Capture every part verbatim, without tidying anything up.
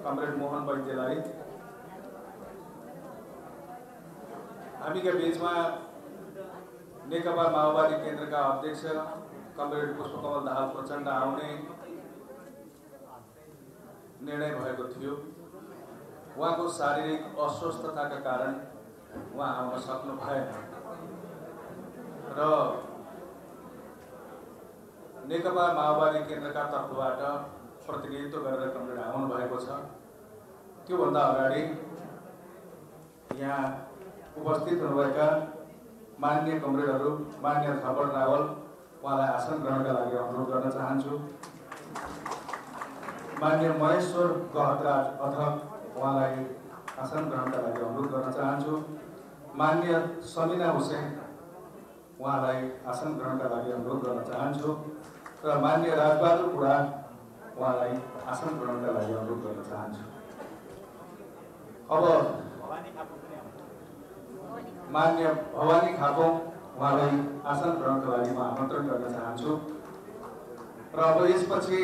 Comrade Mohan वैद्यलाई हामीका बीचमा नेकपा माओवादी केन्द्रका अध्यक्ष कमरेड पुष्पकमल दाहाल प्रचण्ड आउने निर्णय भएको थियो। उहाँको शारीरिक अस्वस्थताका कारण उहाँ आउन सक्नु भएन र नेकपा माओवादी केन्द्रका तर्फबाट प्रतिनिधित्व गरेर कमरेड आउनु भएको छ। त्योभन्दा अगाडि यहाँ उपस्थित हुनुभएका मान्य कमरेडहरू, मान्य थपड रावल, उहाँलाई आसन ग्रहणका लागि अनुरोध गर्न चाहन्छु। मान्य महेश्वर गहतराज अथक, उहाँलाई आसन ग्रहणका लागि अनुरोध गर्न चाहन्छु। मान्य समिना हुसैन, उहाँलाई आसन ग्रहणका लागि अनुरोध गर्न चाहन्छु र मान्य राजबहादुर बुढा, उहाँलाई आसन ग्रहणका लागि अनुरोध गर्न चाहन्छु। अब मान्य भवानी खापौँ, उहाँलाई आसन ग्रहणका लागि म आमन्त्रण गर्न चाहन्छु र अब यसपछि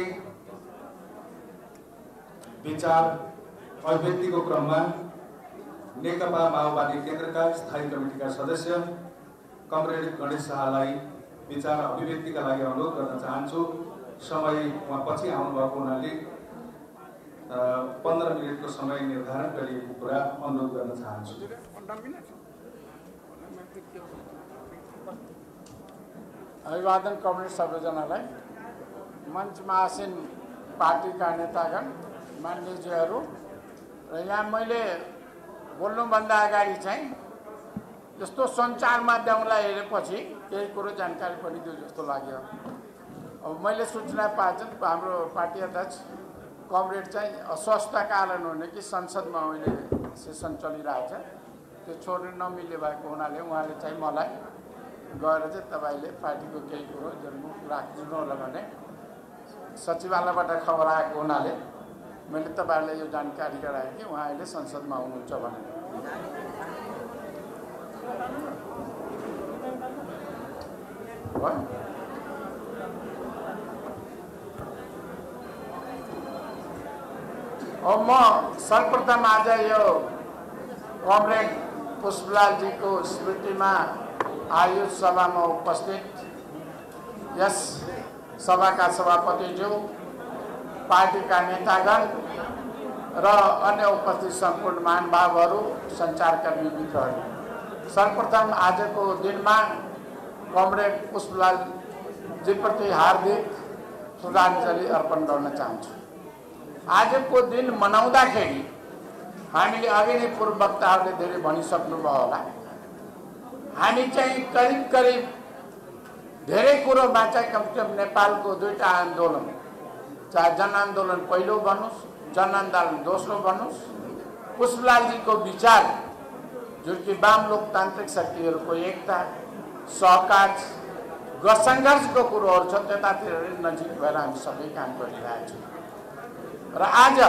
विचार अभिव्यक्तिको क्रममा नेकपा माओवादी केन्द्रका स्थायी कमिटीका सदस्य कमरेड गणेश शाहलाई विचार अभिव्यक्तिका लागि अनुरोध गर्न चाहन्छु। समय उहाँ पछि आउनुभएको हुनाले पन्ध्र मिनटको समय निर्धारण गरिएको कुरा अनुरोध गर्न चाहन्छु। अभिवादन कमरेड सबैजनालाई, मञ्चमा आसीन पार्टीका नेतागण, मान्यज्यूहरू र यहाँ मैले बोल्नुभन्दा अगाडि चाहिँ यस्तो सञ्चार माध्यमलाई हेरेपछि केही कुरो जानकारी पनि दियो जस्तो लाग्यो। अब मैले सूचना पाएँ हाम्रो पार्टी अध्यक्ष कमरेड चाहिँ अस्वस्थ कारण हुने कि संसदमा अहिले सेसन चलिरहेछ, त्यो छोड्न नमिले भएको हुनाले उहाँले चाहिँ मलाई गएर चाहिँ तपाईँले पार्टीको केही कुरो जन्म राखिदिनु होला भने सचिवालयबाट खबर आएको हुनाले मैले तपाईँहरूलाई यो जानकारी गराएँ कि उहाँ अहिले संसदमा हुनुहुन्छ भनेर। अब म सर्वप्रथम आज यो कमरेड पुष्पलालजीको स्मृतिमा आयोजित सभामा उपस्थित यस सभाका सभापतिज्यू, पार्टीका नेतागण र अन्य उपस्थित सम्पूर्ण महानुभावहरू, सञ्चारकर्मी मित्रहरू, सर्वप्रथम आजको दिनमा कमरेड पुष्पलालजीप्रति हार्दिक श्रद्धाञ्जली अर्पण गर्न चाहन्छु। आजको दिन मनाउँदाखेरि हामीले अघि नै पूर्व वक्ताहरूले धेरै भनिसक्नुभयो होला, हामी चाहिँ करिब करिब धेरै कुरोमा चाहिँ कमसेकम नेपालको दुईटा आन्दोलन, चाहे जनआन्दोलन पहिलो भन्नुहोस्, जनआन्दोलन दोस्रो भन्नुहोस्, पुष्पलालजीको विचार जुन कि वाम लोकतान्त्रिक शक्तिहरूको एकता, सहकार, सङ्घर्षको कुरोहरू छ, त्यतातिर नजिक भएर हामी सबै काम गरिरहेका छौँ। र आज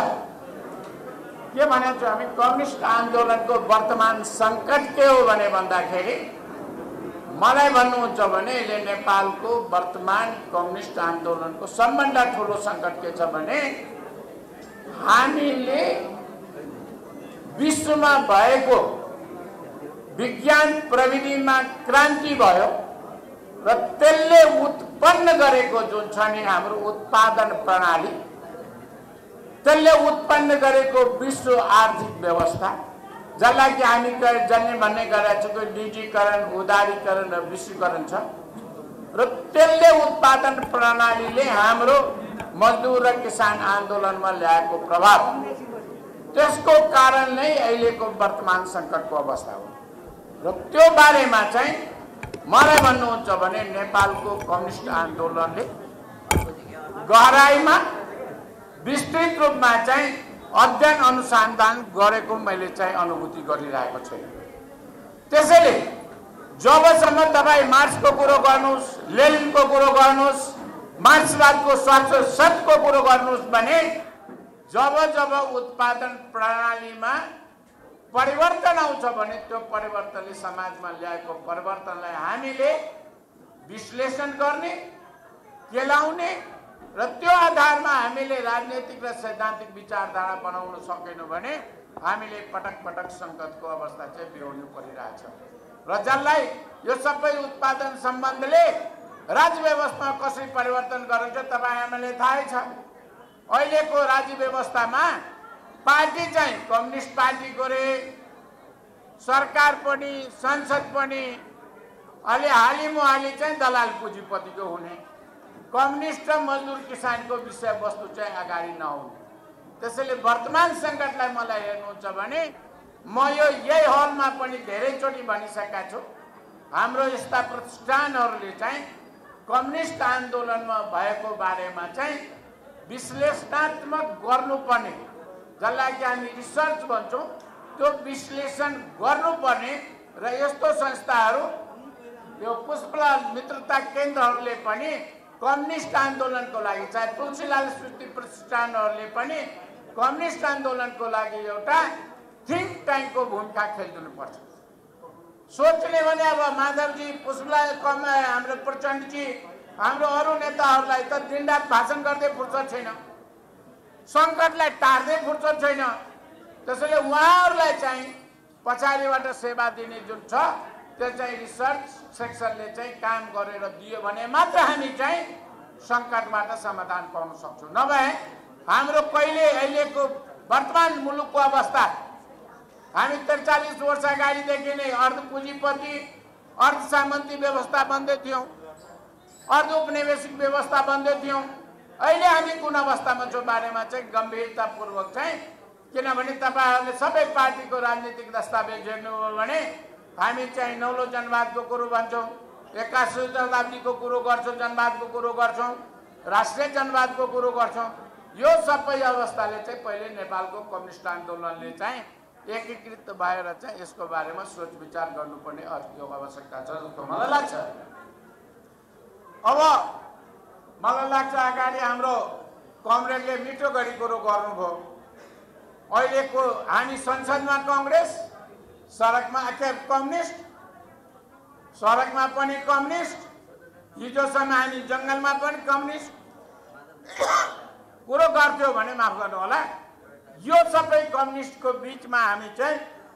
के भनेको हामी कम्युनिस्ट आन्दोलनको वर्तमान सङ्कट के हो भने भन्दाखेरि मलाई भन्नुहुन्छ भने अहिले नेपालको वर्तमान कम्युनिस्ट आन्दोलनको सबभन्दा ठुलो सङ्कट के छ भने हामीले विश्वमा भएको विज्ञान प्रविधिमा क्रान्ति भयो र त्यसले उत्पन्न गरेको जुन छ नि हाम्रो उत्पादन प्रणाली, त्यसले उत्पन्न गरेको विश्व आर्थिक व्यवस्था, जसलाई कि हामी जसले भन्ने गरेका छौँ निजीकरण, उदारीकरण र विश्वीकरण छ, र त्यसले उत्पादन प्रणालीले हाम्रो मजदुर र किसान आन्दोलनमा ल्याएको प्रभाव, त्यसको कारण नै अहिलेको वर्तमान सङ्कटको अवस्था हो। र त्यो बारेमा चाहिँ मलाई भन्नुहुन्छ भने नेपालको कम्युनिस्ट आन्दोलनले गहराईमा विस्तृत रूपमा चाहिँ अध्ययन अनुसन्धान गरेको मैले चाहिँ अनुभूति गरिरहेको छु। त्यसैले जबसम्म तपाईँ मार्क्सको कुरो गर्नुहोस्, लेनिनको कुरो गर्नुहोस्, मार्क्सवादको शाश्वतको कुरो गर्नुहोस् भने जब जब उत्पादन प्रणालीमा परिवर्तन आउँछ भने त्यो परिवर्तनले समाजमा ल्याएको परिवर्तनलाई हामीले विश्लेषण गर्ने, केलाउने र र त्यो आधारमा हामीले राजनीतिक र सैद्धान्तिक विचारधारा बनाउन सकेनौँ भने हामीले पटक पटक सङ्कटको अवस्था चाहिँ बिहोर्नु परिरहेछ र जसलाई यो सबै उत्पादन सम्बन्धले राज्य व्यवस्थामा कसरी परिवर्तन गरिन्छ तपाईहरुलाई थाहै छ। अहिलेको राज्य व्यवस्थामा पार्टी चाहिँ कम्युनिस्ट पार्टी गरे, सरकार पनि संसद पनि अलि हालिमुहाली चाहिँ दलाल पुँजीपतिको हुने, कम्युनिस्ट र मजदुर किसानको विषयवस्तु चाहिँ अगाडि नहुने। त्यसैले वर्तमान सङ्कटलाई मलाई हेर्नुहुन्छ भने म यो यही हलमा पनि धेरैचोटि भनिसकेका छु, हाम्रो यस्ता प्रतिष्ठानहरूले चाहिँ कम्युनिस्ट आन्दोलनमा भएको बारेमा चाहिँ विश्लेषणात्मक गर्नुपर्ने, जसलाई कि हामी रिसर्च भन्छौँ, त्यो विश्लेषण गर्नुपर्ने र यस्तो संस्थाहरू यो पुष्पलाल मित्रता केन्द्रहरूले पनि कम्युनिस्ट आन्दोलनको लागि, चाहे तुलसीलाल स्मृति प्रतिष्ठानहरूले पनि कम्युनिस्ट आन्दोलनको लागि एउटा थिङ्क ट्याङ्कको भूमिका खेलिदिनुपर्छ। सोच्ने भने अब माधवजी, पुष्पलाल कम, हाम्रो प्रचण्डजी, हाम्रो अरू नेताहरूलाई त दिनरात भाषण गर्दै फुर्सद छैन, सङ्कटलाई टार्दै फुर्सद छैन। त्यसैले उहाँहरूलाई चाहिँ पछाडिबाट सेवा दिने जुन छ त्यो चाहिँ रिसर्च सेक्सनले चाहिँ काम गरेर दियो भने मात्र हामी चाहिँ सङ्कटबाट समाधान पाउन सक्छौँ। नभए हाम्रो कहिले अहिलेको वर्तमान मुलुकको अवस्था, हामी त्रिचालिस वर्ष अगाडिदेखि नै अर्ध पुँजीपति अर्ध सामन्ती व्यवस्था बन्दै थियौँ, अर्ध उपनिवेशिक व्यवस्था बन्दै थियौँ। अहिले हामी कुन अवस्थामा छौँ बारेमा चाहिँ गम्भीरतापूर्वक चाहिँ, किनभने तपाईँहरूले सबै पार्टीको राजनीतिक दस्तावेज हेर्नुभयो भने हामी चाहिँ नौलो जनवादको कुरो भन्छौँ, एक्काइसौँ शताब्दीको कुरो गर्छौँ, जनवादको कुरो गर्छौँ, राष्ट्रिय जनवादको कुरो गर्छौँ। यो सबै अवस्थाले चाहिँ पहिले नेपालको कम्युनिस्ट आन्दोलनले चाहिँ एकीकृत भएर चाहिँ यसको बारेमा सोच विचार गर्नुपर्ने आवश्यकता छ जस्तो मलाई लाग्छ। अब मलाई लाग्छ अगाडि हाम्रो कमरेडले मिठो गरी कुरो गर्नुभयो। अहिलेको हामी संसदमा कङ्ग्रेस, सडकमा के कम्युनिस्ट, सडकमा पनि कम्युनिस्ट, हिजोसम्म हामी जङ्गलमा पनि कम्युनिस्ट कुरो गर्थ्यौँ भने माफ गर्नु होला। यो सबै कम्युनिस्टको बिचमा हामी चाहिँ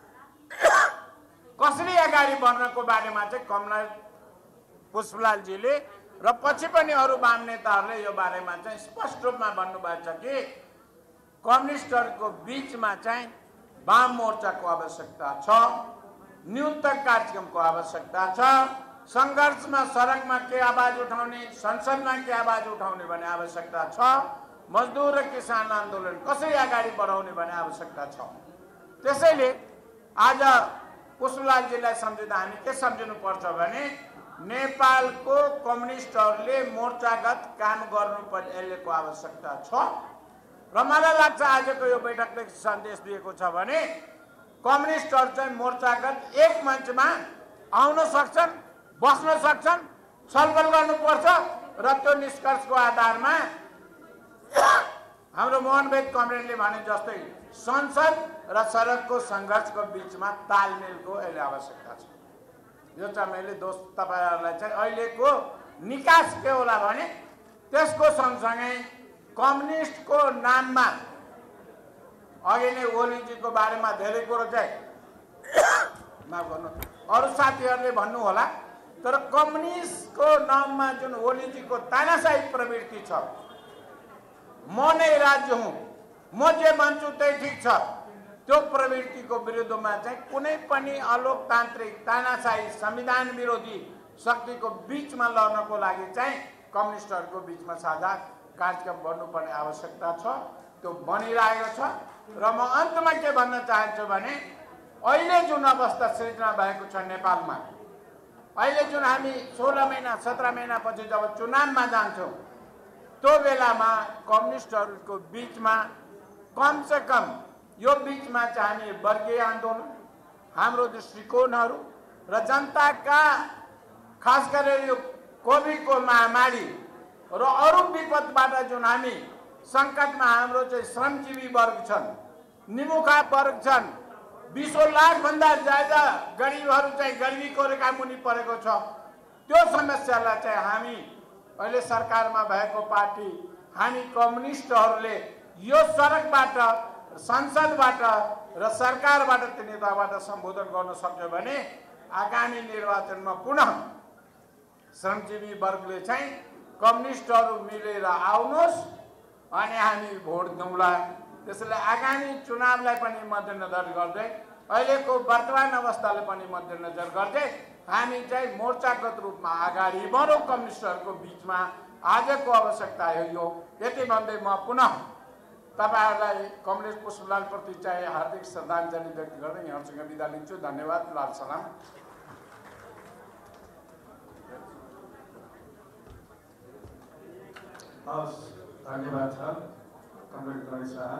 कसरी अगाडि बढ्नको बारेमा चाहिँ कमरेड पुष्पलालजीले र पछि पनि अरू वाम नेताहरूले यो बारेमा चाहिँ स्पष्ट रूपमा भन्नुभएको छ कि कम्युनिस्टहरूको बिचमा चाहिँ वाम मोर्चाको आवश्यकता छ, न्यूनतम कार्यक्रमको आवश्यकता छ, सङ्घर्षमा सडकमा के आवाज उठाउने, संसदमा के आवाज उठाउने भन्ने आवश्यकता छ, मजदुर र किसान आन्दोलन कसरी अगाडि बढाउने भन्ने आवश्यकता छ। त्यसैले आज पुष्पलालजीलाई सम्झिँदा हामी के सम्झिनुपर्छ भने नेपालको कम्युनिस्टहरूले मोर्चागत काम गर्नुपर्ने अहिलेको आवश्यकता छ र मलाई लाग्छ आजको यो बैठकले सन्देश दिएको छ भने कम्युनिस्टहरू चाहिँ मोर्चागत एक मञ्चमा आउन सक्छन्, बस्न सक्छन्, छलफल गर्नुपर्छ र त्यो निष्कर्षको आधारमा हाम्रो मोहनवेद कमरेडले भने जस्तै संसद र सडकको सङ्घर्षको बिचमा तालमेलको अहिले आवश्यकता छ। यो चाहिँ मैले दोस्त तपाईँहरूलाई चाहिँ अहिलेको निकास के होला भने त्यसको सँगसँगै कम्युनिस्टको नाममा अघि नै ओलीजीको बारेमा धेरै कुरो चाहिँ माफ गर्नु अरू साथीहरूले भन्नु होला, तर कम्युनिस्टको नाममा जुन ओलीजीको तानाशाही प्रवृत्ति छ, म नै राज्य हुँ, म जे भन्छु त्यही ठिक छ, त्यो प्रवृत्तिको विरुद्धमा चाहिँ कुनै पनि अलोकतान्त्रिक तानाशाही संविधान विरोधी शक्तिको बिचमा लड्नको लागि चाहिँ कम्युनिस्टहरूको बिचमा साझा कार्यक्रम गर्नुपर्ने आवश्यकता छ। त्यो बनिरहेको छ र म अन्तमा के भन्न चाहन्छु भने अहिले जुन अवस्था सृजना भएको छ नेपालमा, अहिले जुन हामी सोह्र महिना सत्र महिनापछि जब चुनावमा जान्छौँ त्यो बेलामा कम्युनिस्टहरूको बिचमा कमसे कम यो बिचमा चाहिँ हामी वर्गीय आन्दोलन, हाम्रो दृष्टिकोणहरू र जनताका खास गरेर यो कोभिडको महामारी र अरू विपदबाट जुन हामी सङ्कटमा हाम्रो चाहिँ श्रमजीवी वर्ग छन्, निमुखा वर्ग छन्, बिसौँ लाखभन्दा ज्यादा गरिबहरू चाहिँ गरिबीको रेखा मुनि परेको छ, त्यो समस्यालाई चाहिँ हामी अहिले सरकारमा भएको पार्टी हामी कम्युनिस्टहरूले यो सडकबाट संसदबाट र सरकारबाट नेताबाट सम्बोधन गर्न सक्यो भने आगामी निर्वाचनमा पुनः श्रमजीवी वर्गले चाहिँ कम्युनिस्टहरू मिलेर आउनुहोस् अनि हामी भोट दिउँला। त्यसैले आगामी चुनावलाई पनि मध्यनजर गर्दै अहिलेको वर्तमान अवस्थाले पनि मध्यनजर गर्दै हामी चाहिँ मोर्चागत रूपमा अगाडि बढौँ कम्युनिस्टहरूको बिचमा। आजको आवश्यकता हो यो। यति भन्दै म पुनः तपाईहरुलाई कमलेश पुष्पलाल प्रति चाहिँ हार्दिक श्रद्धाञ्जली व्यक्त गर्दै यहाँसँग बिदा लिन्छु। धन्यवाद। लाल सलाम। हस्, धन्यवाद छ कमरेड गणेश शाह।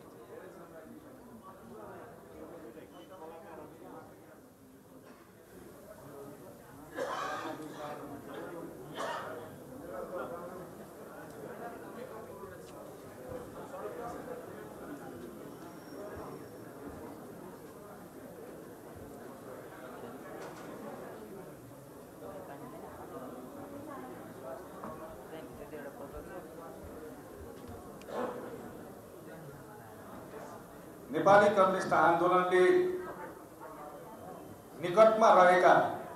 नेपाली कम्युनिस्ट आन्दोलनले निकटमा रहेका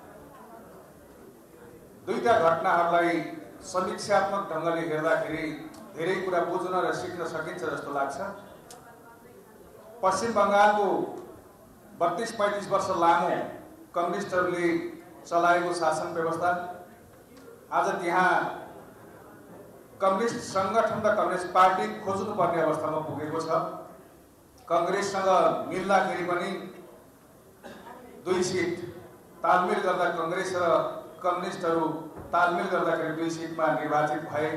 दुईटा घटनाहरूलाई समीक्षात्मक ढंगले हेर्दाखेरि धेरै कुरा बुझ्न र सिक्न सकिन्छ जस्तो लाग्छ। पश्चिम बंगालको बत्तीस पैंतीस वर्ष लामो कम्युनिस्टहरूले चलाएको शासन व्यवस्था आज त्यहाँ कम्युनिस्ट संगठन र कम्युनिस्ट पार्टी खोज्नुपर्ने अवस्थामा पुगेको छ। कांग्रेससँग मिल्दाखेरि पनि दुई सीट तालमेल गर्दा कांग्रेस र कम्युनिस्टहरू तालमेल गर्दाखेरि दुई सीटमा निर्वाचित भए।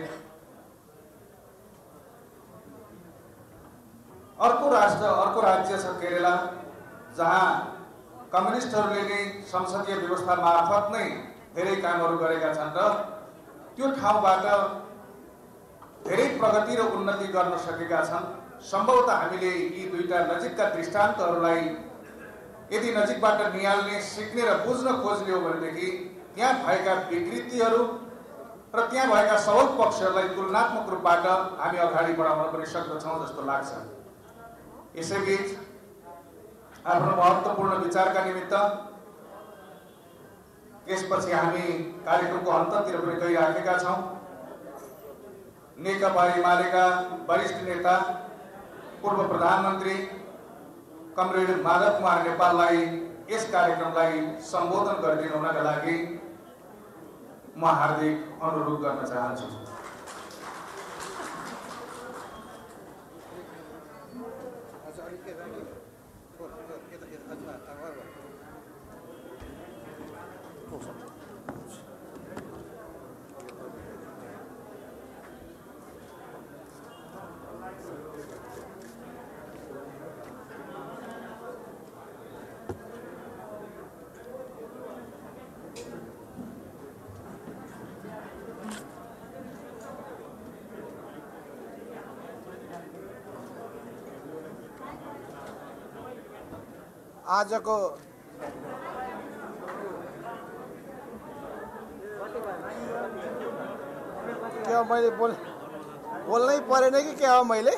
अर्को राष्ट्र अर्को राज्य छ केरला, जहाँ कम्युनिस्टहरूले नै संसदीय व्यवस्था मार्फत नै धेरै कामहरू गरेका छन् र त्यो ठाउँबाट धेरै प्रगति र उन्नति गर्न सकेका छन्। संभवतः हामीले यी दुईटा नजिकका दृष्टान्तहरूलाई यदि नजिकबाट निहाल्ने, सिक्ने र बुझ्न खोज्ने हो भनेदेखि त्यहाँ भएका विकृतिहरू र त्यहाँ भएका सबल पक्षहरूलाई तुलनात्मक रूपबाट हामी अगाडि बढाउन पनि सक्दछौँ जस्तो लाग्छ। यसैबीच आफ्नो महत्त्वपूर्ण विचारका निमित्त यसपछि हामी कार्यक्रमको अन्ततिर पनि गइराखेका छौँ। नेकपा एमालेका वरिष्ठ नेता पूर्व प्रधानमन्त्री कमरेड माधव कुमार नेपाललाई यस कार्यक्रमलाई सम्बोधन गरिदिनु हुनका लागि म हार्दिक अनुरोध गर्न चाहन्छु। आजको क्या मैले बोल बोल्नै परेन कि क्या हो मैले?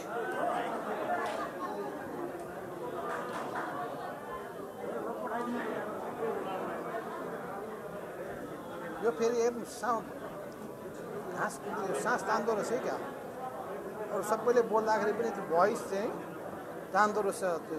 यो फेरि सास सास तान्दो रहेछ क्या? अरू सबैले बोल्दाखेरि पनि त्यो भोइस चाहिँ तान्दो रहेछ। त्यो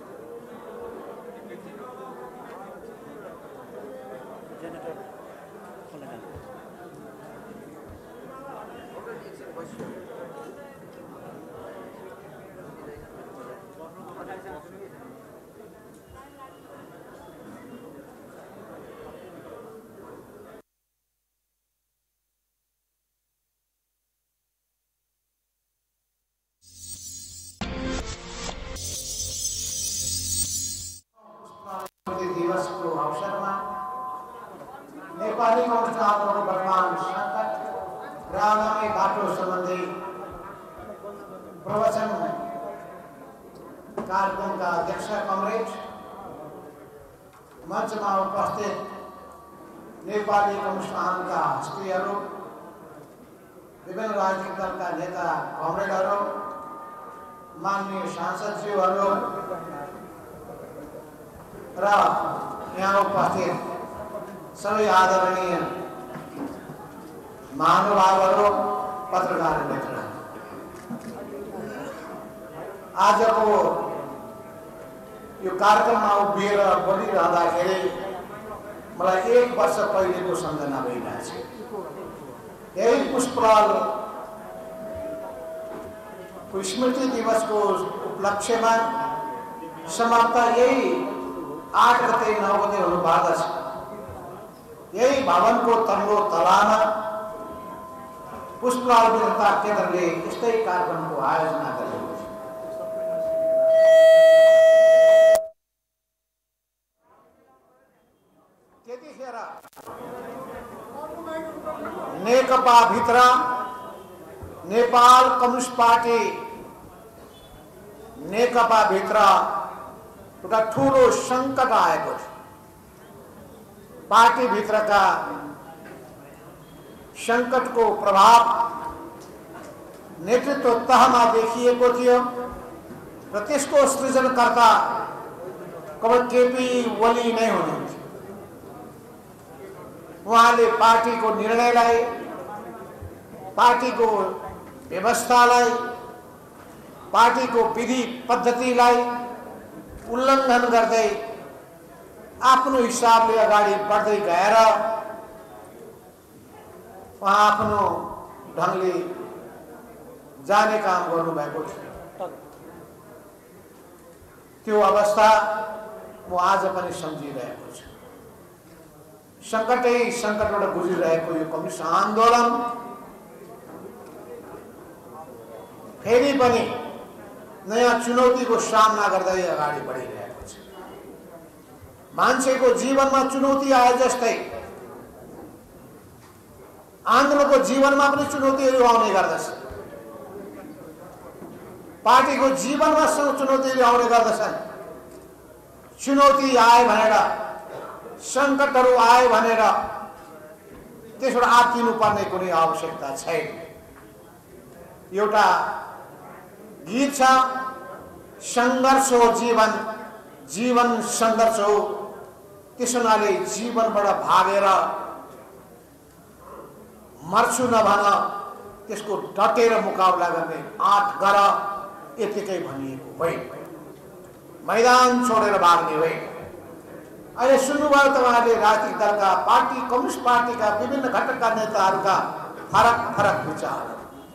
दिवसको अवसरमा नेपाली कम्युनिस्ट आन्दोलनको वर्तमान सङ्कट र आगामी बाटो सम्बन्धी प्रवचन कार्यक्रमका अध्यक्ष कमरेड, मञ्चमा उपस्थित नेपाली कम्युनिस्ट आन्दोलनका हस्तीहरू, विभिन्न राजनीतिक दलका नेता कमरेडहरू, माननीय सांसदज्यूहरू र यहाँ उपस्थित सबै आदरणीय महानुभावहरू, पत्रकार मित्र, आजको यो कार्यक्रममा उभिएर बोलिरहँदाखेरि मलाई एक वर्ष पहिलेको सम्झना भइरहेछ। यही पुष्पलाल स्मृति दिवसको उपलक्ष्यमा समाप्त यही आठ गते नौ गते हुनुपर्दछ। यही भवनको तल्लो तलामा पुष्पलाल वीरता केन्द्रले यस्तै कार्यक्रमको आयोजना गरेको छ। त्यतिखेर नेकपा भित्र नेपाल कम्युनिस्ट पार्टी नेकपा भित्र एउटा ठुलो सङ्कट आएको छ। पार्टी भित्रका सङ्कटको प्रभाव नेतृत्व तहमा देखिएको थियो र त्यसको सृजनकर्ता कमल केपी ओली नै हुनुहुन्थ्यो। उहाँले पार्टीको निर्णयलाई, पार्टीको व्यवस्थालाई, पार्टीको विधि पद्धतिलाई उल्लङ्घन गर्दै आफ्नो हिसाबले अगाडि बढ्दै गएर उहाँ आफ्नो ढङ्गले जाने काम गर्नुभएको थियो। त्यो अवस्था म आज पनि सम्झिरहेको छु। सङ्कटै सङ्कटबाट गुजिरहेको यो कम्युनिस्ट आन्दोलन फेरि पनि नयाँ चुनौतीको सामना गर्दै अगाडि बढिरहेको छ। मान्छेको जीवनमा चुनौती आए जस्तै आन्दोलनको जीवनमा पनि चुनौतीहरू आउने गर्दछ। पार्टीको जीवनमा चुनौतीहरू आउने गर्दछन्। चुनौती आए भनेर, सङ्कटहरू आए भनेर त्यसबाट आत्तिनुपर्ने कुनै आवश्यकता छैन। एउटा गीत छ, सङ्घर्ष हो जीवन, जीवन सङ्घर्ष हो। त्यस हुनाले जीवनबाट भागेर मर्छु नभन, त्यसको डटेर मुकाबला गर्ने आँट गर, यतिकै भनिएको होइन। मैदान छोडेर भाग्ने होइन। अहिले सुन्नुभयो तपाईँहरूले राजनीतिक दलका, पार्टी कम्युनिस्ट पार्टीका विभिन्न घटकका नेताहरूका फरक फरक विचार।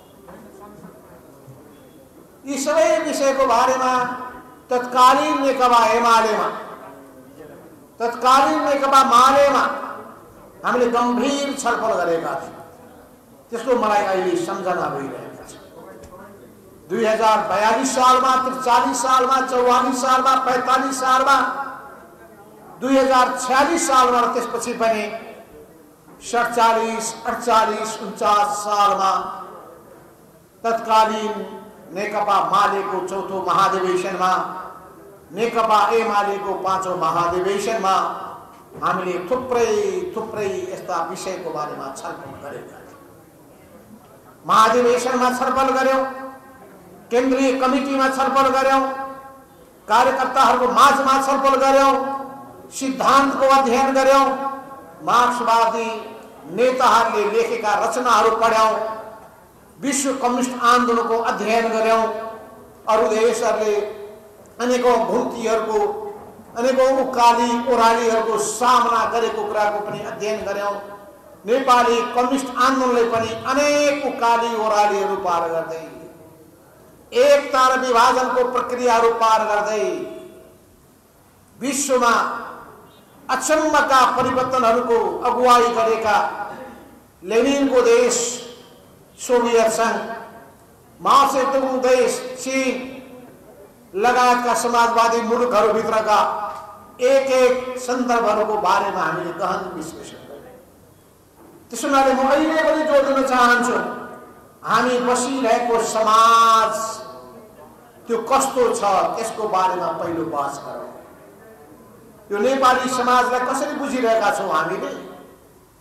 यी सबै विषयको बारेमा तत्कालीन नेकपा एमालेमा, तत्कालीन नेकपा मालेमा हामीले गम्भीर छलफल गरेका थियौँ। त्यसको मलाई अहिले सम्झना भइरहेको छ। दुई हजार बयालीस सालमा, त्रिचालीस सालमा, चौवालीस सालमा, पैंतालीस सालमा, दुई हजार छ्यालिस सालमा र त्यसपछि पनि सडचालिस, अडचालिस, उन्चास सालमा तत्कालीन नेकपा मालेको चौथो महाधिवेशनमा, नेकपा एमालेको पाँचौं महाधिवेशनमा हामीले थुप्रै थुप्रै यस्ता विषयको बारेमा छलफल गरेका थियौँ। महाधिवेशनमा छलफल गर्यौँ, केन्द्रीय कमिटीमा छलफल गर्यौँ, कार्यकर्ताहरूको माझमा छलफल गर्यौँ, सिद्धान्तको अध्ययन गर्यौँ, मार्क्सवादी नेताहरूले लेखेका रचनाहरू पढ्यौँ, विश्व कम्युनिस्ट आन्दोलनको अध्ययन गर्यौँ, अरू देशहरूले अनेकौँ भुक्तिहरूको, अनेकौँ उकाली ओह्रालीहरूको सामना गरेको कुराको पनि अध्ययन गर्यौँ। नेपाली कम्युनिस्ट आन्दोलनले पनि अनेक उकाली ओह्रालीहरू पार गर्दै, एकता र विभाजनको प्रक्रियाहरू पार गर्दै विश्वमा अचम्मका परिवर्तनहरूको अगुवाई गरेका लेनिनको देश सोभियत संघ, माओ सेतुङको देश चीन लगायतका समाजवादी मुलुकहरूभित्रका एक एक सन्दर्भहरूको बारेमा हामीले गहन विश्लेषण गर्यौँ। त्यसो हुनाले म अहिले पनि जोड दिन चाहन्छु, हामी बसिरहेको समाज त्यो कस्तो छ त्यसको बारेमा पहिलो बहस गरौँ। यो नेपाली समाजलाई कसरी बुझिरहेका छौँ हामीले?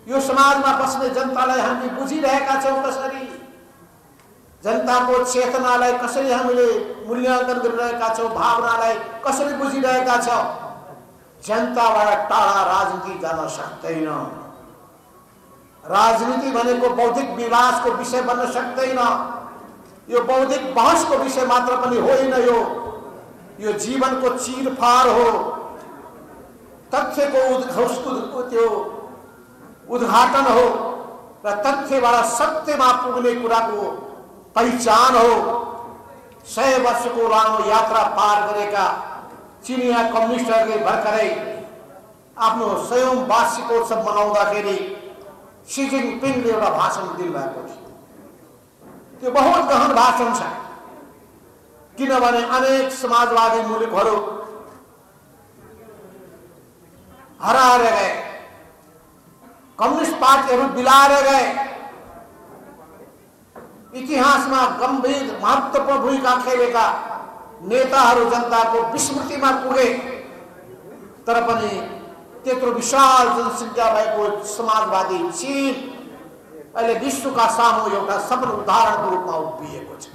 यो समाजमा बस्ने जनतालाई हामी बुझिरहेका छौँ कसरी, जनताको चेतनालाई कसरी हामीले मूल्याङ्कन गरिरहेका छौँ, भावनालाई कसरी बुझिरहेका छौँ। जनताबाट टाढा राजनीति जान सक्दैन। राजनीति भनेको बौद्धिक विलासको विषय बन्न सक्दैन। यो बौद्धिक बहसको विषय मात्र पनि होइन, यो यो जीवनको चीरफार हो, तथ्यको उद्घोष त्यो उद्घाटन हो र तथ्यबाट सत्यमा पुग्ने कुराको पहिचान हो। सय वर्षको लामो यात्रा पार गरेका चिनिया कम्युनिस्टहरूले भर्खरै आफ्नो सयौं वार्षिकोत्सव मनाउँदाखेरि सी जिनपिङले एउटा भाषण दिनुभएको थियो। त्यो बहुत गहन भाषण छ, किनभने अनेक समाजवादी मुलुकहरू हराएर गए, कम्युनिस्ट पार्टीहरू बिलाएर गए, इतिहासमा गम्भीर महत्त्वपूर्ण भूमिका खेलेका नेताहरू जनताको विस्मृतिमा पुगे। तर पनि त्यत्रो विशाल जनसङ्ख्या भएको समाजवादी चीन अहिले विश्वका सामु एउटा सफल उदाहरणको रूपमा उभिएको छ।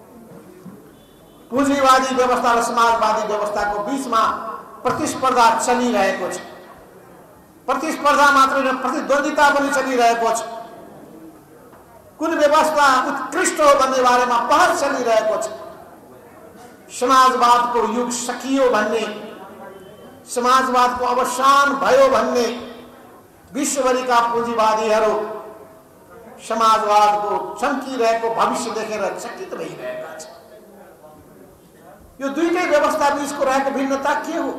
पुँजीवादी व्यवस्था र समाजवादी व्यवस्थाको बीचमा प्रतिस्पर्धा चलिरहेको छ। प्रतिस्पर्धा मात्र होइन, प्रतिद्वन्दिता पनि चलिरहेको छ। कुन व्यवस्था उत्कृष्ट हो भन्ने बारेमा बहस चलिरहेको छ। समाजवादको युग सकियो भन्ने, समाजवादको अवसान भयो भन्ने विश्वभरिका पुँजीवादीहरू समाजवादको चम्किरहेको भविष्य देखेर चकित भइरहेका छन्। यो दुईटै व्यवस्था बीचको रहेको भिन्नता के हो?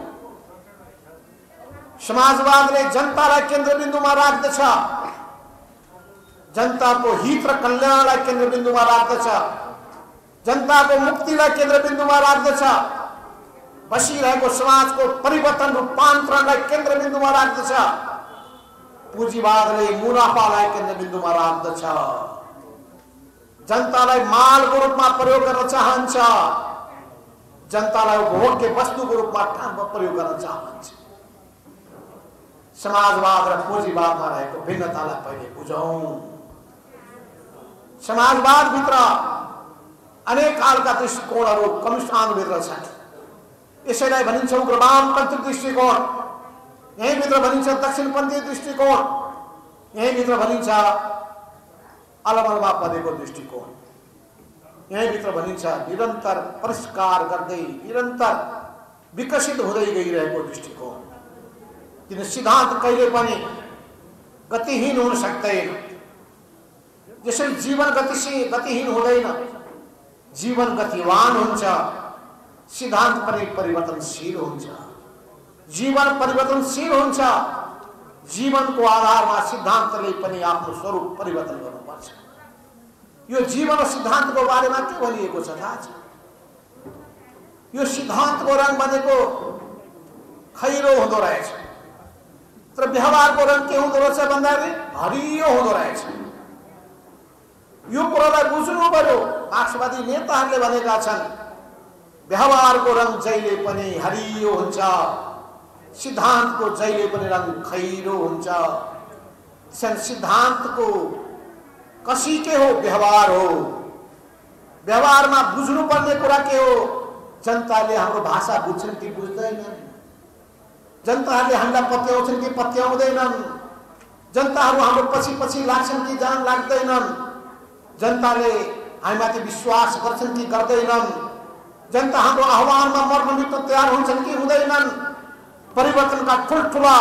समाजवादले जनतालाई केन्द्रबिन्दुमा राख्दछ, जनताको हित र कल्याणलाई केन्द्रबिन्दुमा राख्दछ, जनताको मुक्तिलाई केन्द्रबिन्दुमा राख्दछ, बसिरहेको समाजको परिवर्तन रूपान्तरणलाई केन्द्रबिन्दुमा राख्दछ। पुँजीवादले मुनाफालाई केन्द्रबिन्दुमा राख्दछ, जनतालाई मालको रूपमा प्रयोग गर्न चाहन्छ, जनतालाई उपभोग्य वस्तुको रूपमा प्रयोग गर्न चाहन्छ। समाजवाद र पुँजीवादमा रहेको भिन्नतालाई पहिले बुझौं। समाजवादभित्र अनेक कालका दृष्टिकोणहरू कम्युनिस्ट आन्दोलनभित्र छन्। यसैलाई भनिन्छ उग्रवादपन्थी दृष्टिकोण, यहीँभित्र भनिन्छ दक्षिणपन्थी दृष्टिकोण, यहीँभित्र भनिन्छ अलमलमा परेको दृष्टिकोण, यहीँभित्र भनिन्छ निरन्तर परिष्कार गर्दै निरन्तर विकसित हुँदै गइरहेको दृष्टिकोण। किन सिद्धान्त कहिले पनि गतिहीन हुन सक्दैन। जसरी जीवन गतिशील गतिहीन हुँदैन, जीवन गतिवान हुन्छ, सिद्धान्त पनि परिवर्तनशील हुन्छ। जीवन परिवर्तनशील हुन्छ, जीवनको आधारमा सिद्धान्तले पनि आफ्नो स्वरूप परिवर्तन गर्नुपर्छ। यो जीवन र सिद्धान्तको बारेमा के भनिएको छ थाहा छ? यो सिद्धान्तको रङ भनेको खैरो हुँदो रहेछ, तर व्यवहारको रङ के हुँदो रहेछ भन्दाखेरि हरियो हुँदो रहेछ। यो कुरालाई बुझ्नु पर्यो। मार्क्सवादी नेताहरूले भनेका छन् व्यवहारको रङ जहिले पनि हरियो हुन्छ, सिद्धान्तको जहिले पनि रङ खैरो हुन्छ। सिद्धान्तको कसी के हो? व्यवहार हो। व्यवहारमा बुझ्नुपर्ने कुरा के हो? जनताले हाम्रो भाषा बुझ्छन् कि बुझ्दैनन्, जनताहरूले हामीलाई पत्याउँछन् कि पत्याउँदैनन्, जनताहरू हाम्रो पछि पछि लाग्छन् कि जान लाग्दैनन्, जनताले हामीमाथि विश्वास गर्छन् कि गर्दैनन्, जनता हाम्रो आह्वानमा मर्न मिट्न तयार हुन्छन् कि हुँदैनन्, परिवर्तनका ठुल्ठुला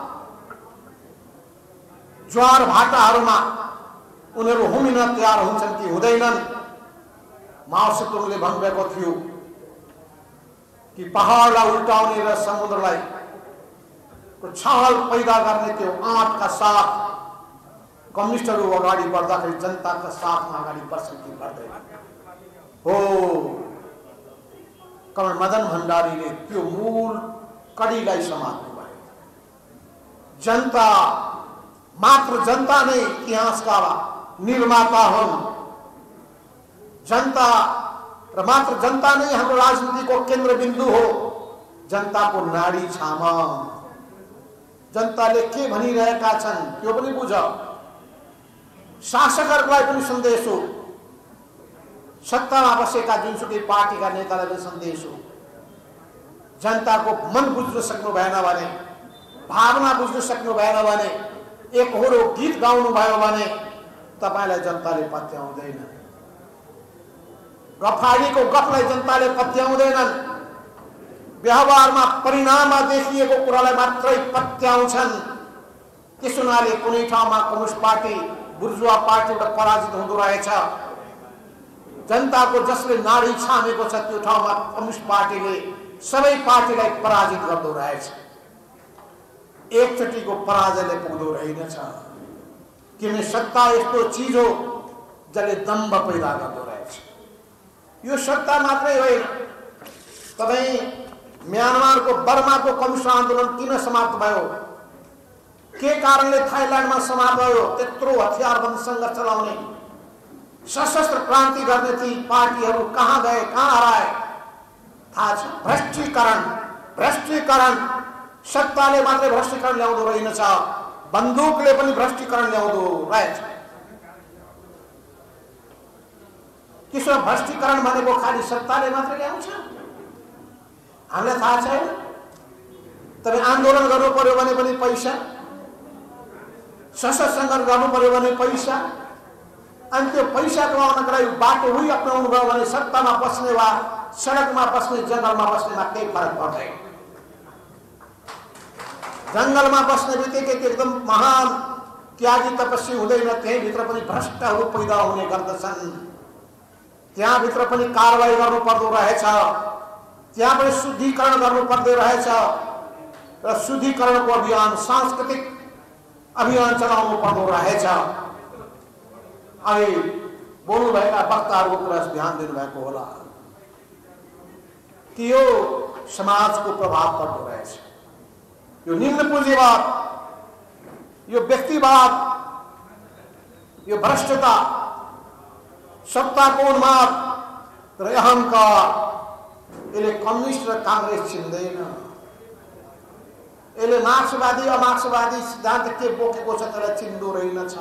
ज्वार भाटाहरूमा उनीहरू हुमिन तयार हुन्छन् कि हुँदैनन्। माओ सेतुङले भन्नुभएको थियो कि पहाडलाई उल्टाउने र समुद्रलाई छाल पैदा गर्ने त्यो आँटका साथ कम्युनिस्टहरू अगाडि बढ्दाखेरि जनताका साथमा अगाडि बढ्छन् कि बढ्दैनन्। हो, कमल मदन भण्डारीले त्यो मूल कडीलाई समात्नु भयो। जनता मात्र जनता नै इतिहासका निर्माता हुन्, जनता र मात्र जनता नै हाम्रो राजनीतिको केन्द्रबिन्दु हो, जनताको नाडी छामा। जनताले के भनिरहेका छन् त्यो पनि बुझ। शासकहरूलाई पनि सन्देश हो, सत्तामा बसेका जुनसुकै पार्टीका नेतालाई पनि सन्देश हो। जनताको मन बुझ्न सक्नु भएन भने, भावना बुझ्न सक्नु भएन भने, एकहोरो गीत गाउनु भयो भने तपाईलाई जनताले पत्याउँदैन। गफाडीको गफलाई जनताले पत्याउँदैनन्। व्यवहारमा परिणाममा देखिएको कुरालाई मात्रै पत्याउँछन्। त्यस हुनाले कुनै ठाउँमा कम्युनिस्ट पार्टी, बुर्जुवा पार्टीबाट पराजित हुँदो रहेछ। जनताको जसले नाडी छामेको छ त्यो ठाउँमा कम्युनिस्ट पार्टीले सबै पार्टीलाई पराजित गर्दो रहेछ। एकचोटिको पराजयले पुग्दो रहेनछ। किनभने सत्ता यस्तो चिज हो जसले दम्भ पैदा गर्दो रहेछ। यो सत्ता मात्रै होइन। तपाईँ म्यानमारको बर्माको कम्युनिस्ट आन्दोलन किन समाप्त भयो? के कारणले थाइल्यान्डमा समाप्त भयो? त्यत्रो हतियारबन्द सङ्घर्ष चलाउने, सशस्त्र क्रान्ति गर्ने ती पार्टीहरू कहाँ गए, कहाँ हराए? थाहा छ? भ्रष्टीकरण। भ्रष्टीकरण सत्ताले मात्रै भ्रष्टीकरण ल्याउँदो रहेनछ, बन्दुकले पनि भ्रष्टीकरण ल्याउँदो रहेछ। त्यसो भ्रष्टीकरण भनेको खालि सत्ताले मात्रै ल्याउँछ? हामीलाई थाहा छैन? तपाईँ आन्दोलन गर्नु पर्यो भने पनि पैसा, सशस्त्र सङ्घर्ष गर्नु पर्यो भने पैसा, अनि त्यो पैसा कमाउनको लागि बाटो हुई अपनाउनु भयो भने सत्तामा बस्ने वा सडकमा बस्ने, जङ्गलमा बस्नेमा केही फरक पर्दैन। जङ्गलमा बस्ने बित्तिकै त्यो एकदम महान त्यागी तपस्वी हुँदैन, त्यहीँभित्र पनि भ्रष्टहरू पैदा हुने गर्दछन्। त्यहाँभित्र पनि कारवाही गर्नु पर्दो रहेछ, त्यहाँ पनि शुद्धिकरण गर्नु पर्दो रहेछ र शुद्धिकरणको अभियान, सांस्कृतिक अभियान चलाउनु पर्दो रहेछ। अनि बोल्नुभएका वक्ताहरूको कुरा ध्यान दिनुभएको होला कि यो समाजको प्रभाव पर्दो रहेछ। यो निम्न पुँजीवाद, यो व्यक्तिवाद, यो भ्रष्टता, सत्ताको उन्माद र अहंकार, यसले कम्युनिस्ट र काङ्ग्रेस चिन्दैन। यसले मार्क्सवादी अमार्क्सवादी सिद्धान्त के बोकेको छ त्यसलाई चिन्दो रहेनछ।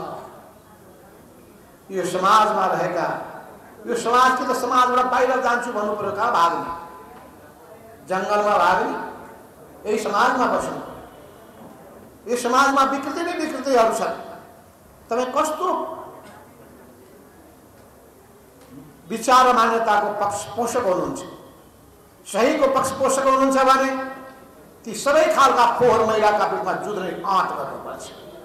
यो समाजमा रहेका, यो समाज कि त समाजबाट बाहिर जान्छु भन्नु पर्यो, कहाँ भाग्ने? जङ्गलमा भाग्ने? यही समाजमा बस्नु। यो समाजमा विकृति नै विकृतिहरू छन्। तपाईँ कस्तो विचार र मान्यताको पक्ष पोषक हुनुहुन्छ? सहीको पक्ष पोषक हुनुहुन्छ भने ती सबै खालका फोहोर मैलाका विरुद्धमा जुझ्ने आँट गर्नुपर्छ।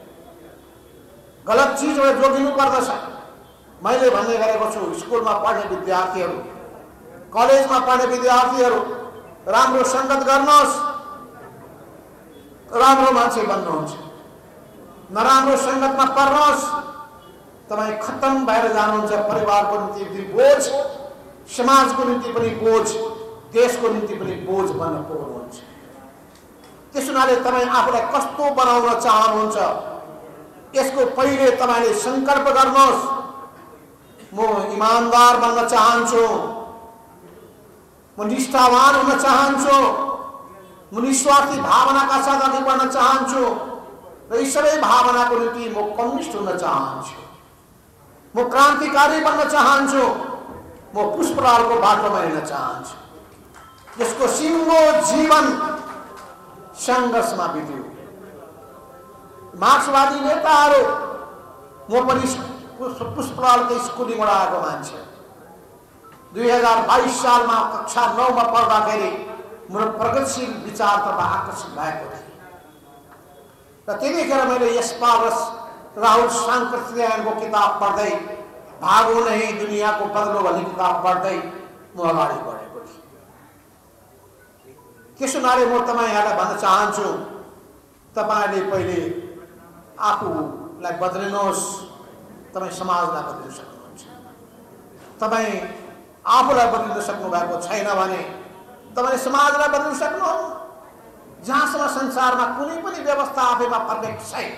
गलत चिजबाट जोगिनु पर्दछ। मैले भन्ने गरेको छु, स्कुलमा पढ्ने विद्यार्थीहरू, कलेजमा पढ्ने विद्यार्थीहरू राम्रो सङ्गत गर्नुहोस्, राम्रो मान्छे बन्नुहुन्छ। नराम्रो सङ्गतमा पर्नुहोस्, तपाईँ खत्तम भएर जानुहुन्छ। परिवारको निम्ति पनि बोझ, समाजको निम्ति पनि बोझ, देशको निम्ति पनि बोझ बन्न पुग्नुहुन्छ। त्यस हुनाले तपाईँ आफूलाई कस्तो बनाउन चाहनुहुन्छ, यसको पहिले तपाईँले सङ्कल्प गर्नुहोस्। म इमानदार बन्न चाहन्छु, म निष्ठावान हुन चाहन्छु, म निस्वार्थी भावनाका साथ अघि बढ्न चाहन्छु र यी सबै भावनाको निम्ति म कम्युनिस्ट हुन चाहन्छु, म क्रान्तिकारी बन्न चाहन्छु, म पुष्पलालको बाटोमा हिँड्न चाहन्छु। यसको सिङ्गो जीवन सङ्घर्षमा बित्यो। मार्क्सवादी नेताहरू, म पनि पुष्पलालको स्कुलिङबाट आएको मान्छे। दुई हजार बाइस सालमा कक्षा नौमा पढ्दाखेरि मेरो प्रगतिशील विचारतर्फ आकर्षित भएको थिएँ र त्यतिखेर मैले यशपाल र राहुल साङ्कृत्यायनको किताब पढ्दै, भागो नहीं दुनियाँको बदलो भन्ने किताब पढ्दै म अगाडि बढेको थिएँ। त्यसो हुनाले म तपाईँहरूलाई भन्न चाहन्छु, तपाईँले पहिले आफूलाई बदलिनुहोस्, तपाईँ समाजलाई बदलिन सक्नुहुन्छ। तपाईँ आफूलाई बदलिन सक्नु भएको छैन भने तपाईँले समाजलाई बदलिन सक्नुहुन्न। जहाँसम्म संसारमा कुनै पनि व्यवस्था आफैमा पर्फेक्ट छैन,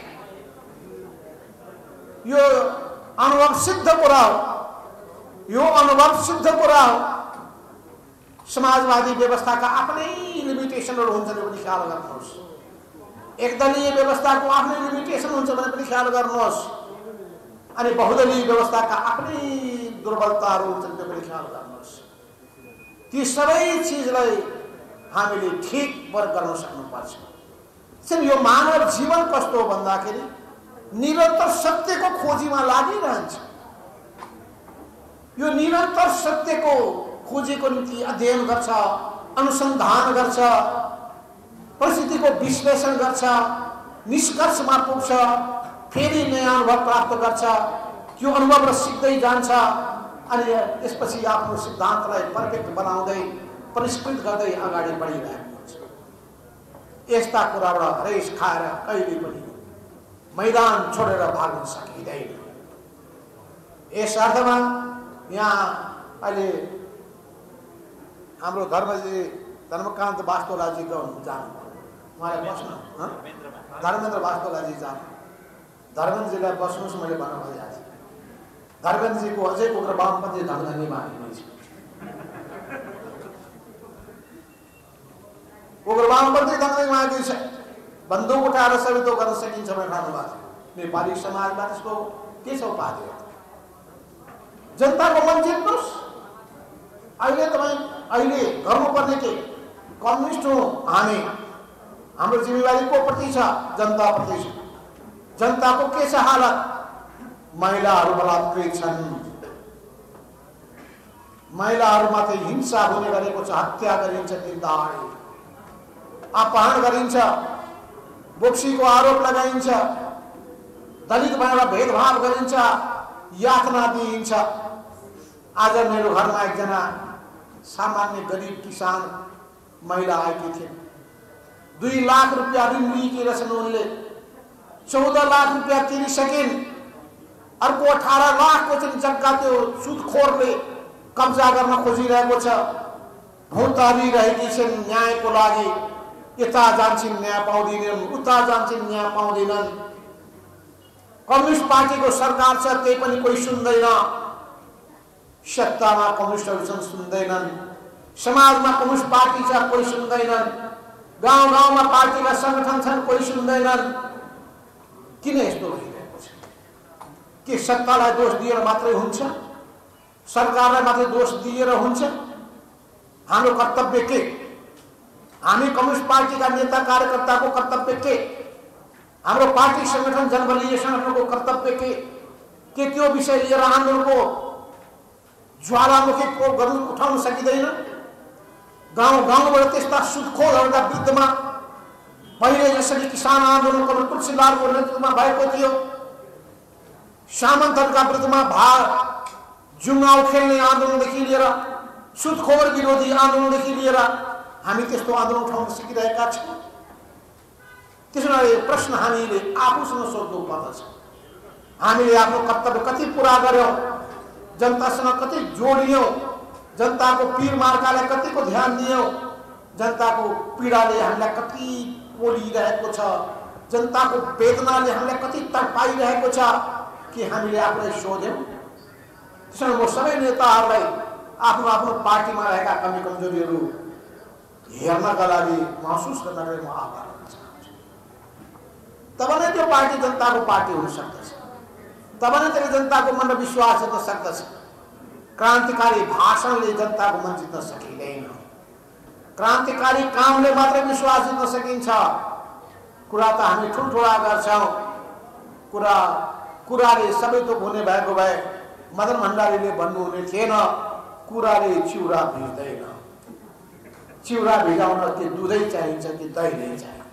यो अनुभव सिद्ध कुरा हो। यो अनुभव सिद्ध कुरा हो। समाजवादी व्यवस्थाका आफ्नै लिमिटेसनहरू हुन्छन्, पनि ख्याल गर्नुहोस्। एकदलीय व्यवस्थाको आफ्नै लिमिटेसन हुन्छ भने पनि ख्याल गर्नुहोस्, अनि बहुदलीय व्यवस्थाका आफ्नै दुर्बलताहरू हुन्छन् त्यो पनि ख्याल गर्नुहोस्। ती सबै चिजलाई हामीले ठिक वर्ग गर्न सक्नुपर्छ। यो मानव जीवन कस्तो हो भन्दाखेरि निरन्तर सत्यको खोजीमा लागिरहन्छ। यो निरन्तर सत्यको खोजीको निम्ति अध्ययन गर्छ, अनुसन्धान गर्छ, परिस्थितिको विश्लेषण गर्छ, निष्कर्षमा पुग्छ, फेरि नयाँ अनुभव प्राप्त गर्छ, त्यो अनुभव र सिक्दै जान्छ, अनि त्यसपछि आफ्नो सिद्धान्तलाई पर्फेक्ट बनाउँदै परिष्कृत गर्दै अगाडि बढिरहेको हुन्छ। यस्ता कुराबाट हरेस खाएर कहिले पनि मैदान छोडेर भाग्न सकिँदैन। यस अर्थमा यहाँ अहिले हाम्रो धर्मजी धर्मकान्त वास्तोलाजीको जानु, उहाँलाई बस्नु, धर्मेन्द्र वास्तोलाजी जानु, धर्मेन्द्रजीलाई बस्नुहोस् मैले भन्न खोजेको छु। धर्मेन्द्रजीको अझै उग्र वामपन्थी ढङ्गमा हिँड्नेछ। उग्र वामपन्थी ढङ्गले उहाँको छ बन्दुक उठाएर सबै गर्न सकिन्छ भनेर ठान्नुभएको छ। नेपाली समाजमा त्यसको के छ उपाधि? जनताको मन जित्नुहोस्। अहिले तपाईँ अहिले गर्नुपर्ने के? कम्युनिस्ट हो हामी, हाम्रो जिम्मेवारी को प्रति छ? जनताप्रति छ। जनताको के छ हालत? महिलाहरू बलात्कृत छन्, महिलाहरूमाथि हिंसा हुने गरेको छ, हत्या गरिन्छ, निर्दय अपहरण गरिन्छ, बोक्सीको आरोप लगाइन्छ, दलित भनेर भेदभाव गरिन्छ, यातना दिइन्छ। आज मेरो घरमा एकजना सामान्य गरिब किसान महिला आएकी थिइन्। दुई लाख रुपियाँ ऋण लिएकी रहेछन् उनले, चौध लाख रुपियाँ तिरिसकिन्। अर्को अठारह लाखको चाहिँ जग्गा त्यो सुदखोरले कब्जा गर्न खोजिरहेको छ। भौतारिरहेकी छिन् न्यायको लागि। यता जान्छन् न्याय पाउँदैनन्, उता जान्छन् न्याय पाउँदैनन्। कम्युनिस्ट पार्टीको सरकार छ, त्यही पनि कोही सुन्दैन। सत्तामा कम्युनिस्टहरू छन्, सुन्दैनन्। समाजमा कम्युनिस्ट पार्टी छ, कोही सुन्दैनन्। गाउँ गाउँमा पार्टीका सङ्गठन छन्, कोही सुन्दैनन्। किन यस्तो भइरहेको छ? के सत्तालाई दोष दिएर मात्रै हुन्छ? सरकारलाई मात्रै दोष दिएर हुन्छ? हाम्रो कर्तव्य के? हामी कम्युनिस्ट पार्टीका नेता कार्यकर्ताको कर्तव्य के? हाम्रो पार्टी संगठन जनबलीय संगठनको कर्तव्य के? के त्यो विषय लिएर आन्दोलनको ज्वालामुखी गर्नु उठाउन सकिँदैन? गाउँ गाउँबाट त्यस्ता सुदखोरहरूका विरुद्धमा पहिले जसरी किसान आन्दोलन कमल तुलसीलालको नेतृत्वमा भएको थियो, सामन्तहरूका विरुद्धमा भार जुङ्गाउ खेल्ने आन्दोलनदेखि लिएर सुदखोर विरोधी आन्दोलनदेखि लिएर हामी त्यस्तो आन्दोलन उठाउन सकिरहेका छौँ। त्यसो भए प्रश्न हामीले आफूसँग सोध्नु पर्दछ। हामीले आफ्नो कर्तव्य कति पुरा गर्यौँ? जनतासँग कति जोडियौँ? जनताको पीर मार्कालाई कतिको ध्यान दियौँ? जनताको पीडाले हामीलाई कति पोलिरहेको छ? जनताको वेदनाले हामीलाई कति तडपाइरहेको छ कि हामीले आफूलाई सोध्यौँ? त्यसैले म सबै नेताहरूलाई आफ्नो आफ्नो पार्टीमा रहेका कमी कमजोरीहरू हेर्नका लागि महसुस गर्नका लागि म आभार गर्न चाहन्छु। तब नै त्यो पार्टी जनताको पार्टी हुन सक्दछ। तब नै त्यसले जनताको मन र विश्वास जित्न सक्दछ। क्रान्तिकारी भाषणले जनताको मन जित्न सकिँदैन। क्रान्तिकारी कामले मात्रै विश्वास जित्न सकिन्छ। कुरा त हामी ठुल्ठुला गर्छौँ, कुरा कुराले सबै थोक हुने भएको भए मदन भण्डारीले भन्नुहुने थिएन, कुराले चिउरा भिज्दैन। चिउरा भिजाउन के दुधै चाहिन्छ कि दही नै चाहिन्छ?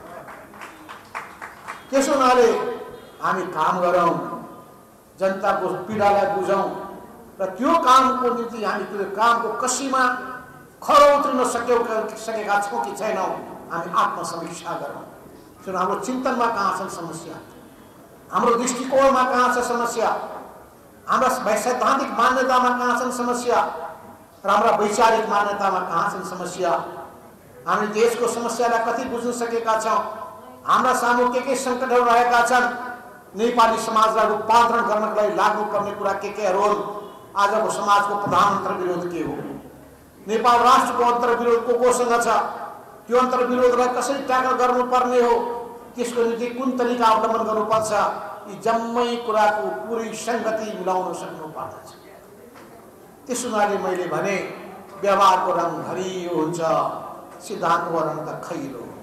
त्यसो हुनाले हामी काम गरौँ, जनताको पीडालाई बुझौँ र त्यो कामको निम्ति हामी त्यो कामको कसीमा खरो उत्रिन सक्यौँ सकेका छौँ कि छैनौँ, हामी आत्मसमीक्षा गरौँ। किन हाम्रो चिन्तनमा कहाँ छन् समस्या, हाम्रो दृष्टिकोणमा कहाँ छ समस्या, हाम्रा सैद्धान्तिक मान्यतामा कहाँ छन् समस्या र हाम्रा वैचारिक मान्यतामा कहाँ छन् समस्या। हामी देशको समस्यालाई कति बुझ्न सकेका छौँ? हाम्रा सामु के के सङ्कटहरू रहेका छन्? नेपाली समाजलाई रूपान्तरण गर्नको लागि लाग्नुपर्ने कुरा के केहरू हुन्? आजको समाजको प्रधान अन्तर्विरोध के हो? नेपाल राष्ट्रको अन्तर्विरोध को कोसँग छ? त्यो अन्तर्विरोधलाई कसरी ट्याकल गर्नुपर्ने हो? त्यसको निम्ति कुन तरिका अवलम्बन गर्नुपर्छ, यी जम्मै कुराको पुरै सङ्गति मिलाउन सक्नु पर्दछ। त्यसो हुनाले मैले भने व्यवहारको रङ हरियो हुन्छ, सिद्धान्तको रङ त खैरो हुन्छ।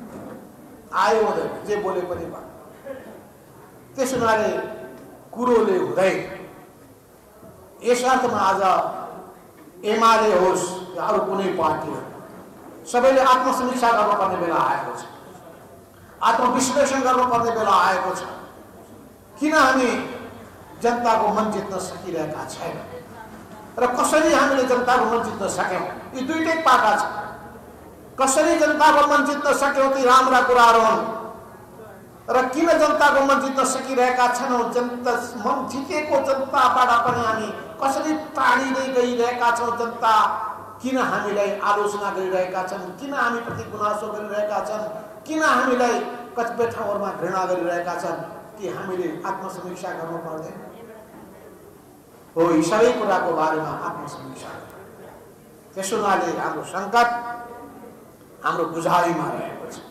आयो हुँदैन, जे बोले पनि भयो। त्यसो हुनाले कुरोले हुँदै यस अर्थमा आज एमाले होस् या अरू कुनै पार्टी हो, सबैले आत्मसमीक्षा गर्नुपर्ने बेला आएको छ, आत्मविश्लेषण गर्नुपर्ने बेला आएको छ। किन हामी जनताको मन जित्न सकिरहेका छैन र कसरी हामीले जनताको मन जित्न सक्यौँ, यी दुईटै पाटा छ। कसरी जनताको मन जित्न सक्यौँ ती राम्रा कुराहरू हुन्, र किन जनताको मन जित्न सकिरहेका छैनौँ, जनता मन जितेको जनताबाट पनि हामी कसरी टाढिँदै गइरहेका छौँ, जनता किन हामीलाई आलोचना गरिरहेका छन्, किन हामीप्रति गुनासो गरिरहेका छन्, किन हामीलाई कतिपय ठाउँहरूमा घृणा गरिरहेका छन्, कि हामीले आत्मसमीक्षा गर्नु पर्दैन हो? यी सबै कुराको बारेमा आत्मसमीक्षा। त्यसो हुनाले हाम्रो सङ्कट हाम्रो बुझाइमा रहेको छ,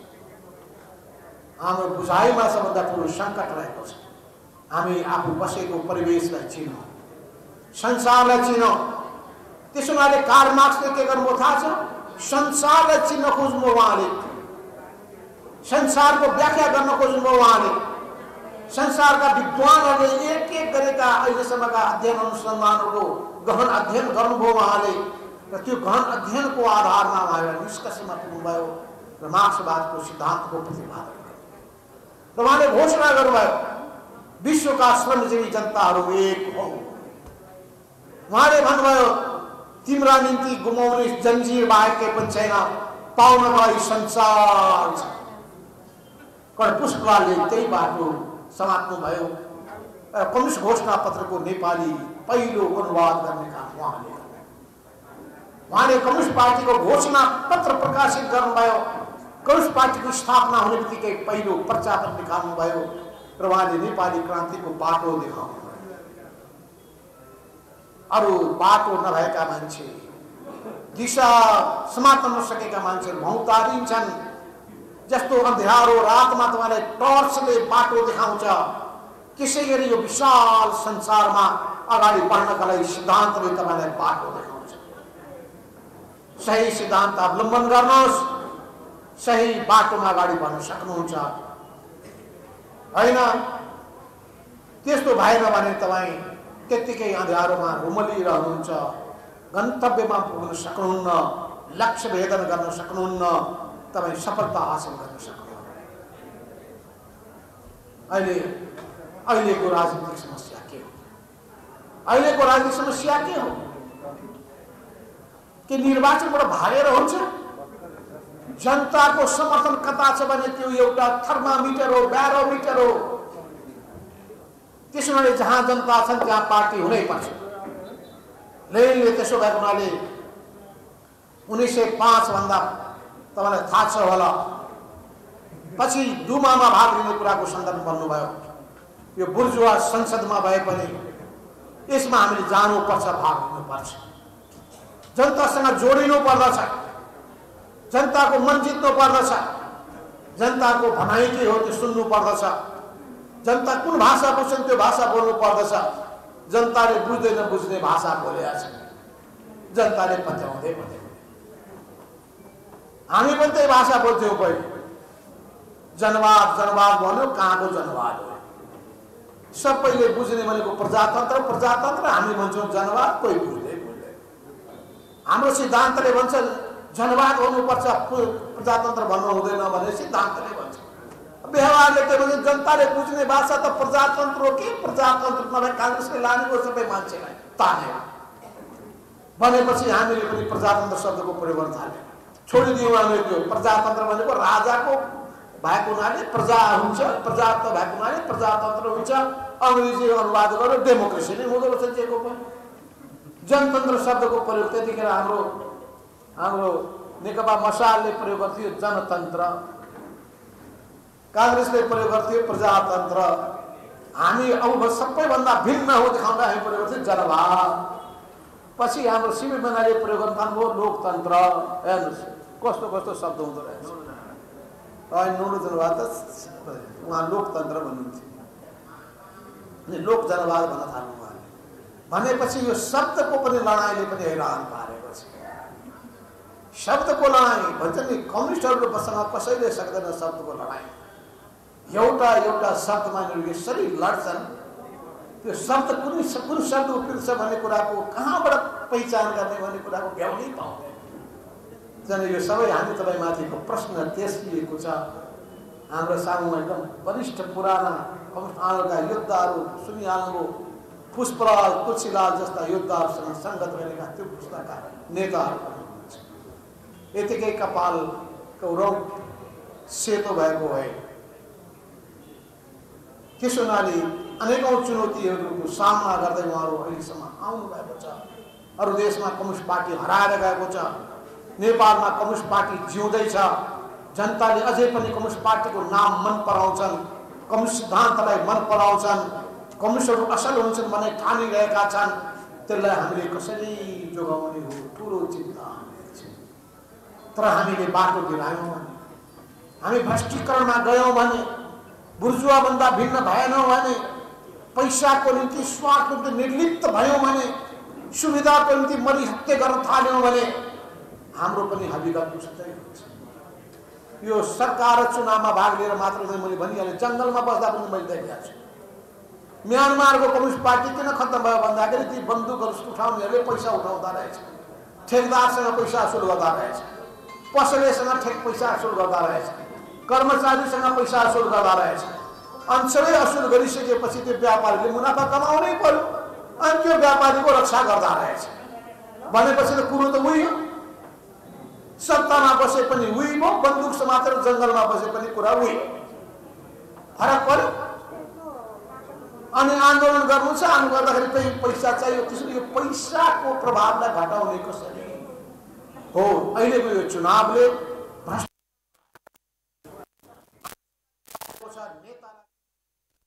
हाम्रो बुझाइमा सबभन्दा ठुलो सङ्कट रहेको छ। हामी आफू बसेको परिवेशलाई चिनौँ, संसारलाई चिनौँ। त्यसो हुनाले कार्ल मार्क्सले के गर्नुभयो थाहा छ? संसारलाई चिन्न खोज्नु उहाँले, संसारको व्याख्या गर्न खोज्नु उहाँले। संसारका विद्वानहरूले एक एक गरेका अहिलेसम्मका अध्ययन अनुसन्धानहरूको गहन अध्ययन गर्नुभयो उहाँले, र त्यो गहन अध्ययनको आधारमा उहाँले निष्कर्षमा पुग्नुभयो र मार्क्सवादको सिद्धान्तको प्रतिपादन गर्नुभयो। र उहाँले घोषणा गर्नुभयो विश्वका श्रमजीवी जनताहरू एक हौ। उहाँले भन्नुभयो तिम्रा निम्ति गुमाउने जन्जिर बाहेक केही पनि छैन, पाउनको लागि संसार छ। कर्पुष्कलाले त्यही बाटो समात्नु भयो। कम्युनिस्ट घोषणा पत्रको नेपाली पहिलो अनुवाद गर्ने काम उहाँले उहाँले कम्युनिस्ट पार्टीको घोषणा पत्र प्रकाशित गर्नुभयो। कम्युनिस्ट पार्टीको स्थापना हुने बित्तिकै पहिलो पर्चा पनि निकाल्नुभयो र उहाँले नेपाली क्रान्तिको बाटो देखाउनु। अरू बाटो नभएका मान्छे, दिशा समात्न नसकेका मान्छे भौतारिन्छन्। जस्तो अँध्यारो रातमा तपाईँलाई टर्चले बाटो देखाउँछ, त्यसै गरी यो विशाल संसारमा अगाडि बढ्नका लागि सिद्धान्तले तपाईँलाई बाटो देखाउँछ। सही सिद्धान्त अवलम्बन गर्नुहोस्, सही बाटोमा अगाडि बढ्न सक्नुहुन्छ। होइन त्यस्तो भएन भने तपाईँ त्यत्तिकै अँध्यारोमा रुमलिरहनुहुन्छ, गन्तव्यमा पुग्न सक्नुहुन्न, लक्ष्य भेदन गर्न सक्नुहुन्न, तपाईँ सफलता हासिल गर्न सक्नुहुन्न। अहिले अहिलेको राजनीतिक समस्या के हो? अहिलेको राजनीतिक समस्या के हो कि निर्वाचनबाट भागेर हुन्छ? जनताको समर्थन कता छ भने त्यो एउटा थर्मामिटर हो, ब्यारोमिटर हो। त्यसो हुनाले जहाँ जनता छन् त्यहाँ पार्टी हुनै पर्छ। लेनले त्यसो भएको हुनाले उन्नाइस सय पाँच भन्दा तपाईँलाई थाहा छ होला, पछि दुमामा भाग लिने कुराको सन्दर्भ भन्नुभयो। यो बुर्जुवा संसदमा भए पनि यसमा हामीले जानुपर्छ, भाग लिनुपर्छ, जनतासँग जोडिनु पर्दछ, जनताको मन जित्नु पर्दछ, जनताको भनाइ के हो त्यो सुन्नु पर्दछ, जनता कुन भाषा बोल्छन् त्यो भाषा बोल्नु पर्दछ। जनताले बुझ्दैन बुझ्ने भाषा बोलेका छन्, जनताले पत्याउँदै पत्याउँदै। हामी पनि त्यही भाषा बोल्थ्यौँ पहिले। जनवाद जनवाद भन्यो, कहाँको जनवाद हो? सबैले बुझ्ने भनेको प्रजातन्त्र, प्रजातन्त्र हामी भन्छौँ जनवाद, कोही बुझ्दै बुझ्दैन। हाम्रो सिद्धान्तले भन्छ जनवाद हुनुपर्छ, प्रजातन्त्र भन्नु हुँदैन भने सिद्धान्तले भन्छ। व्यवहारले के भन्छ? जनताले बुझ्ने भाषा त प्रजातन्त्र हो कि प्रजातन्त्र नभए काङ्ग्रेसले लानेको सबै मान्छेलाई तानेर भनेपछि हामीले पनि प्रजातन्त्र शब्दको प्रयोग गर्न थाल्यौँ। छोडिदियौँ हामीले त्यो प्रजातन्त्र भनेको राजाको भएको हुनाले प्रजा हुन्छ, प्रजा त भएको हुनाले प्रजातन्त्र हुन्छ। अङ्ग्रेजी अनुवाद गरेर डेमोक्रेसी नै हुँदो रहेछ जेको पनि। जनतन्त्र शब्दको प्रयोग त्यतिखेर हाम्रो हाम्रो नेकपा मसालले प्रयोग गर्थ्यो जनतन्त्र, काङ्ग्रेसले प्रयोग गर्थ्यो प्रजातन्त्र। हामी अब सबैभन्दा भिन्न हो देखाउँदा हामी प्रयोग गर्थ्यौँ जनवाद। पछि हाम्रो सिबी बनाले प्रयोग गर्न थाल्नुभयो लोकतन्त्र। हेर्नुहोस् कस्तो कस्तो शब्द हुँदो रहेछ। नौलो जनवाद उहाँ लोकतन्त्र भन्नुहुन्थ्यो अनि लोक जनवाद भन्न थाल्नु भयो भनेपछि यो शब्दको पनि लडाइँले पनि हैरान पारेको छ। शब्दको लडाइँ भन्छ नि कम्युनिस्टहरूसँग कसैले सक्दैन शब्दको लडाइँ। एउटा एउटा शब्दमा यसरी लड्छन् त्यो शब्द कुनै कुन शब्द उपयुक्त छ भन्ने कुराको कहाँबाट पहिचान गर्ने भन्ने कुराको भ्याउनै पाउँदैन। जन यो सबै हामी तपाईँमाथिको प्रश्न त्यसलिएको छ। हाम्रो सामुमा एकदम वरिष्ठ पुराना कम्युनिस्टका योद्धाहरू सुनिहाल्नु पुष्पलाल तुलसीलाल जस्ता योद्धाहरूसँग सङ्गत गरेका त्यो पुस्ताका नेताहरू हुनुहुन्छ। यतिकै कपालको रौँ सेतो भएको भए त्यसो हुनाले अनेकौँ चुनौतीहरूको सामना गर्दै उहाँहरू अहिलेसम्म आउनु भएको छ। अरू देशमा कम्युनिस्ट पार्टी हराएर गएको छ, नेपालमा कम्युनिस्ट पार्टी जिउँदैछ। जनताले अझै पनि कम्युनिस्ट पार्टीको नाम मन पराउँछन्, कम्युनिस्ट सिद्धान्तलाई मन पराउँछन्, कम्युनिस्टहरू असल हुन्छन् भन्ने ठानिरहेका छन्। त्यसलाई हामीले कसरी जोगाउने हो ठुलो चिन्ता छ। तर हामीले बाटो बिरायौँ भने, हामी भ्रष्टीकरणमा गयौँ भने, बुर्जुवाभन्दा भिन्न भएनौँ भने, पैसाको निम्ति स्वार्थको निम्ति निर्लिप्त भयौँ भने, सुविधाको निम्ति मरिहत्ते गर्न थाल्यौँ भने हाम्रो पनि हकीकत उस्तै हुन्छ। यो सरकार चुनावमा भाग लिएर मात्र चाहिँ मैले भनिहालेँ, जङ्गलमा बस्दा पनि मैले देखेको छु। म्यानमारको कम्युनिस्ट पार्टी किन खत्तम भयो भन्दाखेरि ती बन्दुकहरू उठाउनेहरूले पैसा उठाउँदा रहेछ, ठेकदारसँग पैसा असुल गर्दा रहेछ, पसलेसँग ठेक पैसा असुल गर्दा रहेछ, कर्मचारीसँग पैसा असुल गर्दा रहेछ। अनि सबै असुल गरिसकेपछि त्यो व्यापारीले मुनाफा कमाउनै पर्यो अनि त्यो व्यापारीको रक्षा गर्दा रहेछ भनेपछि त कुरो त उही हो। सत्तामा बसे पनि उही भयो, बन्दुक समातेर जङ्गलमा बसे पनि कुरा उही। फरक पर्यो। अनि आन्दोलन गर्नु छ, आन्दोलन गर्दाखेरि पनि पैसा चाहियो। त्यसैले यो पैसाको प्रभावलाई घटाउने कसरी हो? अहिलेको यो चुनावले